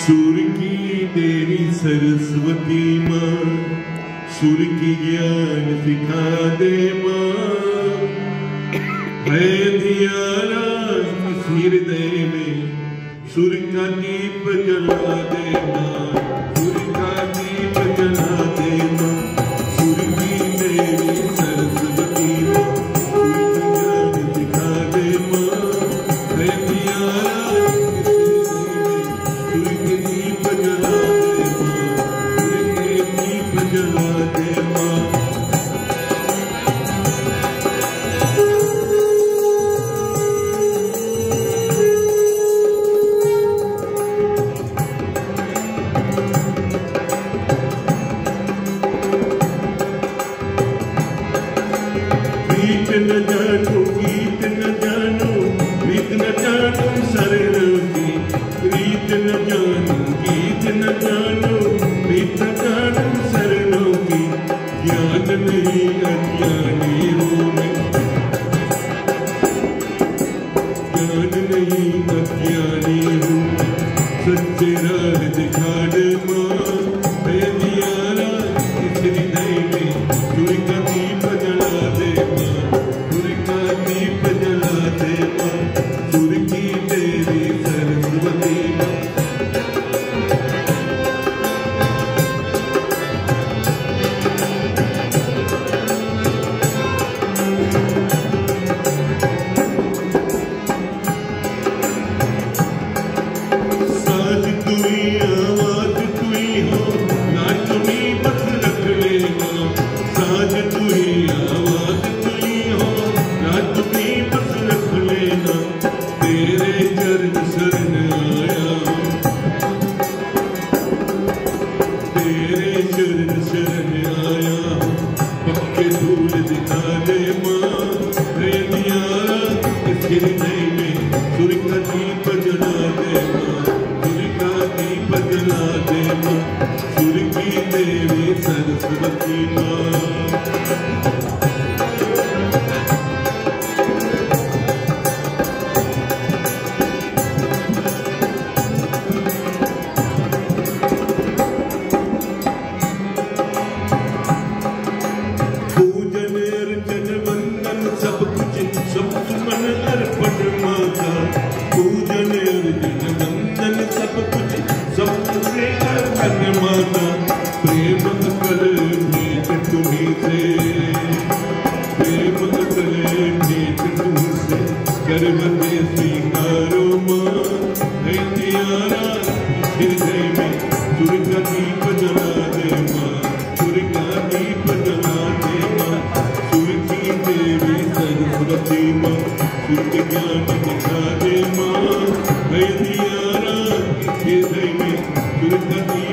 सुर की देवी सरस्वती माँ, सुर की ज्ञान सिखा दे माँ। है धियारा इस हृदय में, सुर का दीप जला दे माँ, सुर का दीप जला दे माँ। सुर की देवी सरस्वती माँ, सुर की ज्ञान सिखा दे माँ। है धियारा इस हृदय में, सुर के दीप जला दे माँ, सुर के दीप जला दे माँ। गीत न जानो, गीत न जानो, गीत न जानो शरणों की। गीत न जानो, गीत न जानो, गीत न जानो शरणों की। ज्ञान नहीं अज्ञानी हूँ मैं, ज्ञान नहीं अज्ञानी हूँ। सच्चे राह दिखा दे माँ, है धियारा इस हृदय में, सुर का दीप जला दे माँ, सुर का दीप जला दे माँ। सुर की देवी सरस्वती माँ, साज तुई आवाज तुई हो, ना तुम्ही बस रख लेना। साज तुई आवाज तुई हो, ना तुम्ही बस रख लेना। तेरे चरण शरण आया, तेरे चरण शरण आया। पक्के धूल दिखा दे माँ, है धियारा इस हृदय में, सुर का दीप जला दे माँ, सुर का दीप जला दे माँ। सुर की देवी सरस्वती माँ, पूजन अर्चन वंदन सब कुछ सब सुमन अर्पण माता। पूजन अर्चन वंदन सब कुछ सब तुझे अर्पण माता। प्रेम कर भेंट तुम्हीं से, प्रेम कर भेंट तुमसे। करवते स्वीकारो माँ, है धियारा इस हृदय में, सुर का दीप जला दे माँ, सुर का दीप जला दे माँ। सुर की देवी सरस्वती माँ, सुर के ज्ञान दिखा दे माँ। है धियारा इस हृदय में, सुर का दीप